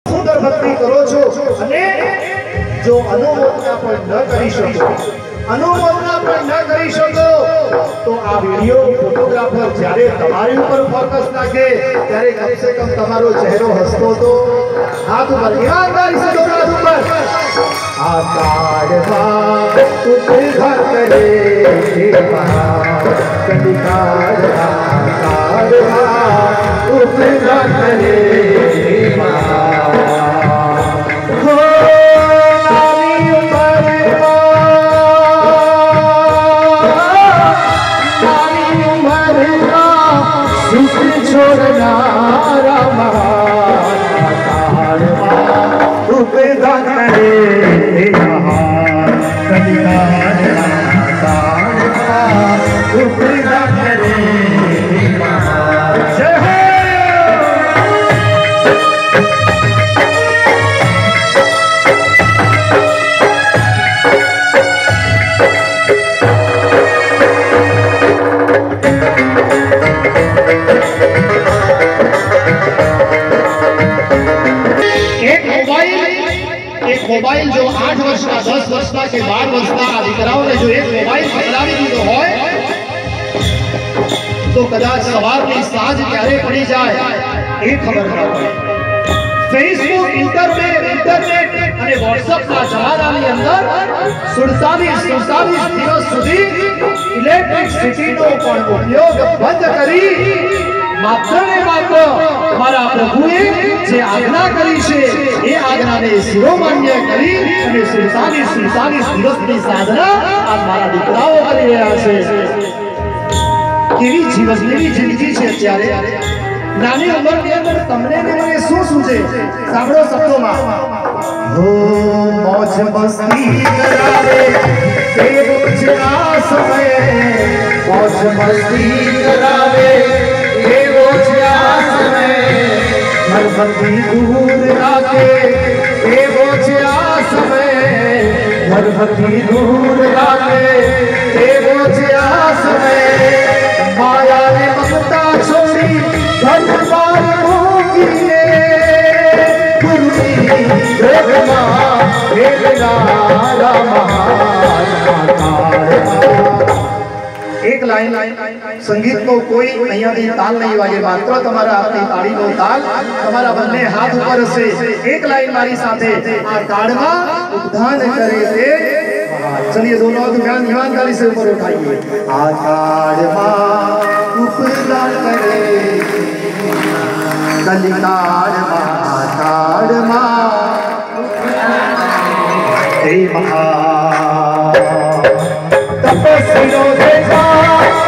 सुंदर भक्ति करो छो अने जो अनुमोदना पर न करी शको, अनुमोदना पर न करी शको तो आ वीडियो फोटोग्राफर जारे तुम्हारी ऊपर फोकस नाखे त्यारे कम से कम तुम्हारो चेहरो हसतो तो हाथ ऊपर ईमानदारी से दो हाथ ऊपर आकार उद्धार करे कलिकार आकार उद्धार करे छोड़ना रामा उपदान करे कलिकार उपदान करे जय हो। मोबाइल जो 8 वर्ष का 10 वर्ष का के 12 वर्ष का दीकराओं ने जो एक मोबाइल पकड़ावी दीधो होय तो कदाच सवार में साँझ क्यारे पड़ी जाए ए खबर न पड़े। फेसबुक इंटरनेट અને WhatsApp ના જમાનાની અંદર 47 દિવસ સુધી ઇલેક્ટ્રિસિટીનો પણ ઉપયોગ બંધ કરી मात्र ने मात्र हमारा प्रभुए जे आज्ञा करी छे ए आज्ञाने शिरोमान्य करी અને 47 દિવસની સાધના આ મારા દીકરાઓ કરી રહ્યા છે। કેવી જીવનની જિંદગી છે અત્યારે નાની ઉંમરની અંદર તમને ને મને શું સૂજે સાંભળો શબ્દોમાં हो मौज मस्ती करावे बेरोजगा समय मौज मस्ती करावे बेरोजगा समय भरभती दूर लाके बेरोजगा समय भरभती दूर लाके बेरोजगा समय माया ने ममता छोड़ी घर बार होगी एक लाइन संगीत को कोई अहींयाथी ताल नहीं वागे मात्र तमारा आपनी ताळीनो ताल तमारा बंने हाथ ऊपर से एक लाइन मारी साथे आ ताड़मा उद्धान करे ते चलिए दोनों हाथ ईमानदारी से ऊपर उठाइए आ ताड़मा उद्धान करे कलिताड़मा ताड़मा हे महा तपस्वियों देखा